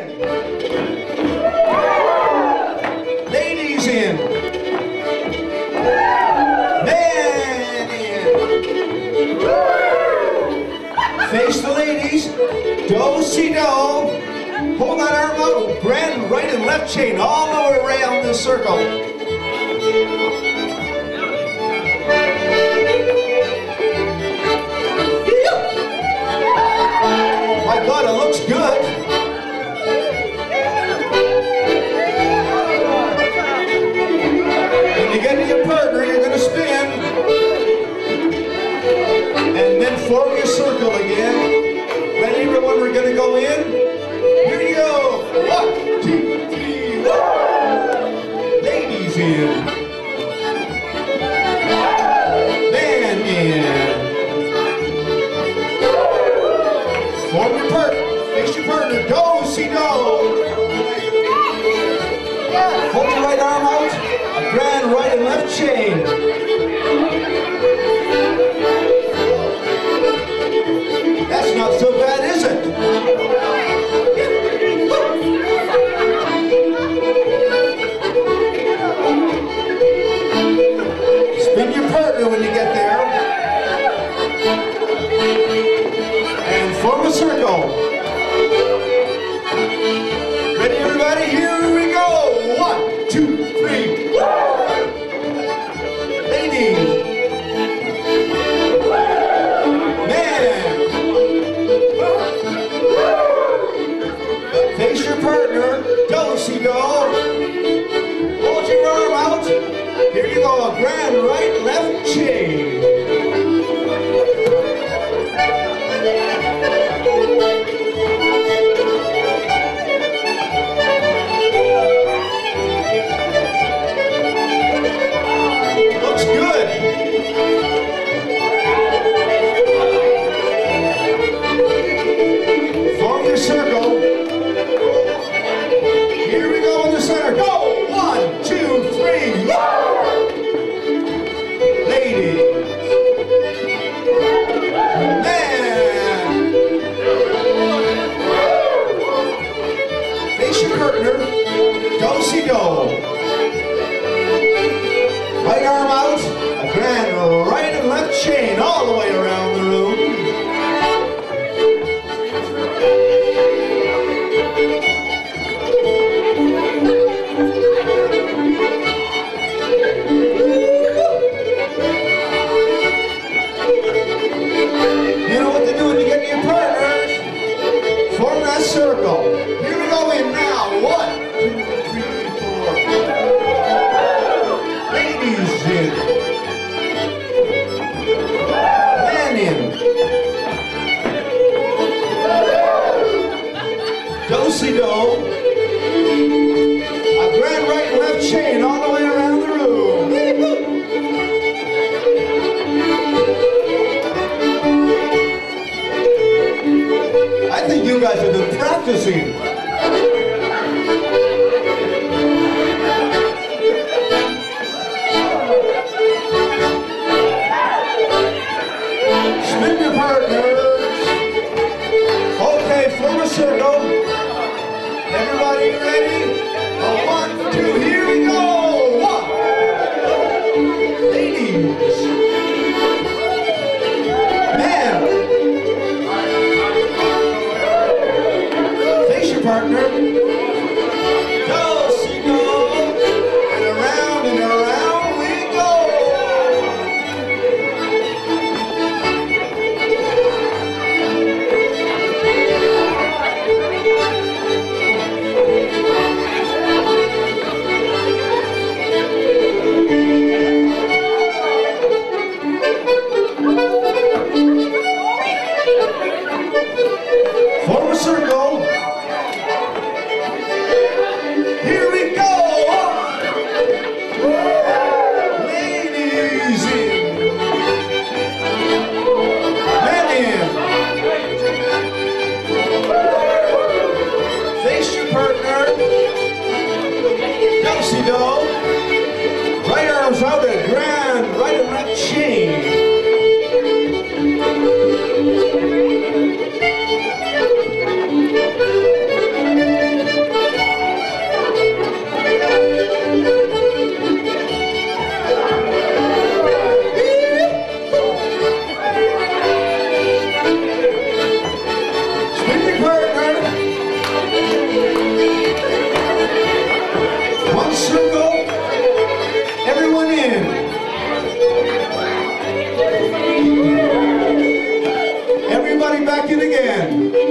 in. Ladies in. Men in. Face the ladies. Do, si, do. Hold that arm out. Grand right and left chain all the way around this circle. My God, it looks good. When you get to your partner, you're going to spin. And then form your circle again. Ready, everyone? We're going to go in. Here you go. 1, 2, 3, 1. Ladies in. Man in. Form your partner. Face your partner. Do, si, do. Hold your right arm out. A grand right and left chain. That's not so bad, is it? Spin your partner when you get there. And form a circle. Ready, everybody? Here we go. 1, 2, 3. Ladies. Man. Face your partner. Do, si, do. Hold your arm out. Here you go. A grand right, left chain. Looks good. Form your circle. Here we go in the center. Go! 1, 2, 3. Lady. Man. Face your partner. Do, si, do. Right arm out. A grand right and left chain all the way around the room. You know what to do when you get to your partners. Form that circle. Here we go in now. 1, 2, 3, 4. Ladies in. Man in. Do, si, do. A grand right and left chain all the way around the room. I think you guys have been practicing. Spin your partners. Okay, form a circle. Everybody ready? 1, 2, here we go. 1. Ladies. Man. Face your partner. Do, si, do. And around we go. Form a circle. again.